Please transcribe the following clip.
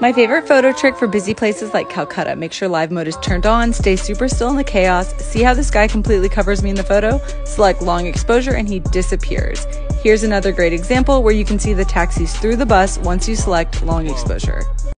My favorite photo trick for busy places like Calcutta: make sure live mode is turned on, stay super still in the chaos. See how this guy completely covers me in the photo? Select long exposure and he disappears. Here's another great example where you can see the taxis through the bus once you select long exposure.